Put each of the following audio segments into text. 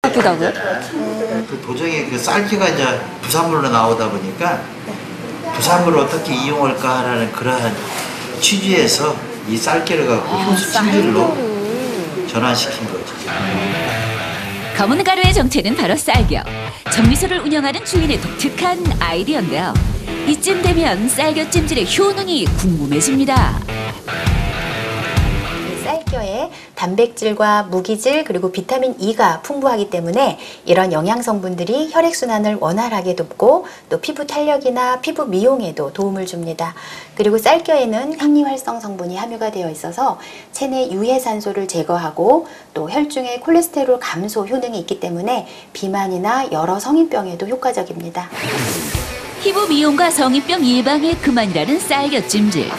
바쁘다고요? 그 도정의 그 쌀기가 이제 부산물로 나오다 보니까 부산물을 어떻게 이용할까라는 그러한 취지에서 이 쌀기를 갖고 효소 찜질로 전환시킨 거죠. 검은 가루의 정체는 바로 쌀겨. 정미소를 운영하는 주인의 독특한 아이디어인데요. 이쯤 되면 쌀겨 찜질의 효능이 궁금해집니다. 쌀겨에 단백질과 무기질 그리고 비타민 E가 풍부하기 때문에 이런 영양 성분들이 혈액순환을 원활하게 돕고 또 피부 탄력이나 피부 미용에도 도움을 줍니다. 그리고 쌀겨에는 항리활성 성분이 함유가 되어 있어서 체내 유해산소를 제거하고 또 혈중의 콜레스테롤 감소 효능이 있기 때문에 비만이나 여러 성인병에도 효과적입니다. 피부 미용과 성인병 예방에 그만이라는 쌀겨 찜질.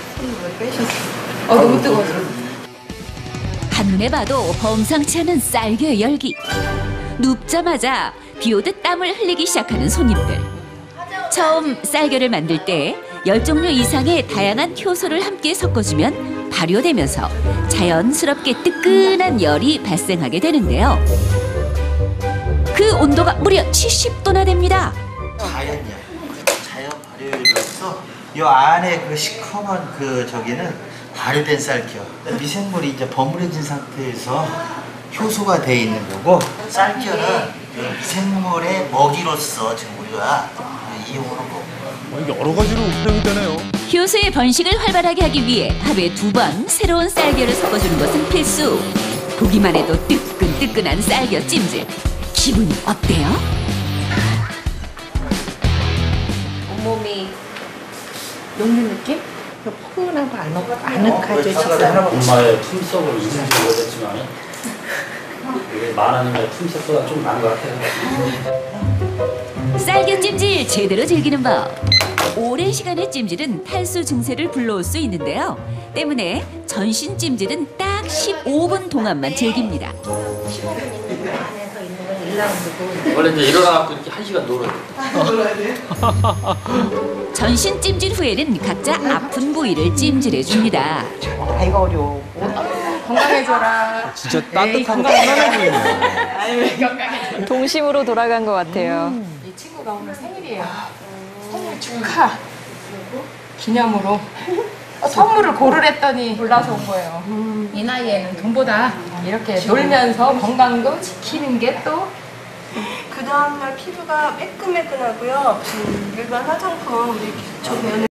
너무 뜨거워. 한눈에 봐도 범상치 않은 쌀겨의 열기. 눕자마자 비오듯 땀을 흘리기 시작하는 손님들. 처음 쌀겨를 만들 때 10종류 이상의 다양한 효소를 함께 섞어주면 발효되면서 자연스럽게 뜨끈한 열이 발생하게 되는데요. 그 온도가 무려 70도나 됩니다. 자연 발효율로서 이 안에 그 시커먼 그 저기는 발효된 쌀겨. 미생물이 이제 버무려진 상태에서 효소가 돼 있는 거고 쌀겨는 그 미생물의 먹이로서 지금 우리가 이용하는 거고. 이게 여러 가지로 활용이 되네요. 효소의 번식을 활발하게 하기 위해 하루에 2번 새로운 쌀겨를 섞어주는 것은 필수. 보기만 해도 뜨끈뜨끈한 쌀겨 찜질. 기분이 어때요? 온몸이 녹는 느낌? 포근하고 아늑하죠, 진짜. 엄마의 품속을 잊은 지 오래됐지만 이게 만화님의 품속보다 좀 나은 것 같아요. 쌀겨 찜질 제대로 즐기는 법. 오랜 시간의 찜질은 탈수 증세를 불러올 수 있는데요. 때문에 전신 찜질은 딱 15분 동안만 즐깁니다. 원래 이제 일어나갖고 이렇게 1시간 놀아야 돼. 전신 찜질 후에는 각자 아픈 부위를 찜질해 줍니다. 이거 어려워. 건강해져라. 진짜 따뜻하고 편안해 보이네요. 아유, 건강해져라. 동심으로 돌아간 것 같아요. 이 친구가 오늘 생일이에요. 생일 축하. 기념으로 선물을 고르랬더니 골라서 온 거예요. 이 나이에는 돈보다 이렇게 놀면서 건강도 지키는 게 또 그 다음날 피부가 매끈매끈하고요. 일반 화장품, 우리 저